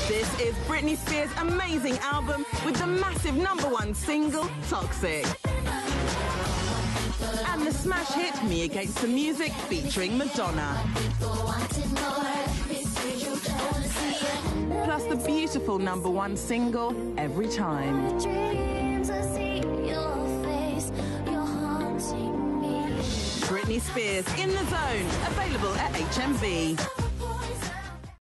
This is Britney Spears' amazing album with the massive #1 single, Toxic. And the smash hit, Me Against the Music, featuring Madonna. Plus the beautiful #1 single, Every Time. Britney Spears, In the Zone, available at HMV.